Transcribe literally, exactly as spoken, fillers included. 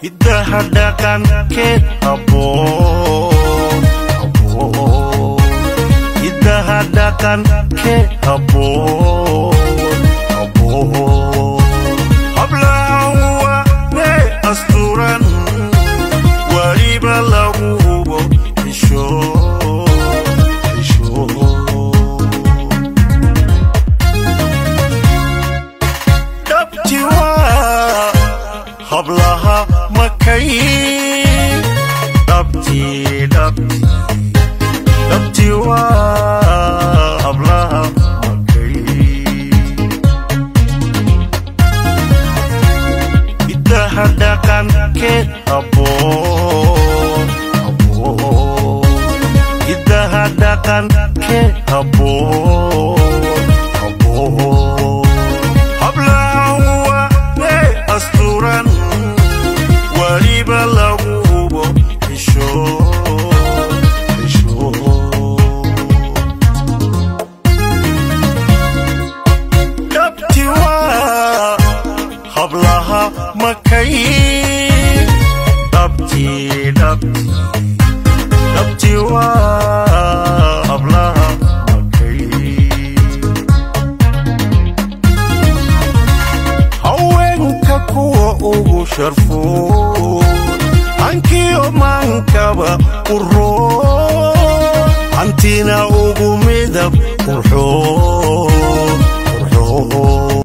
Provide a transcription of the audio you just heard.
idaha dhaqankeed habboon habboon idaha dhaqankeed habboon habboon hablaha wane asturan waliba lagu hubo xisho xisho dabtiwa hablaha makay dabti dabti dabtiwa hablaha makay idaha dhaqankeed habboon habboon idaha dhaqankeed habboon habboon hablaha wane asturan waliba lagu hubo xisho xisho dabtiwa hablaha makay dabti dabti dabtiwa hablaha makay haweenka kuwa ugu sharfo ankiyo mankaba urro antina ugu midab urro urro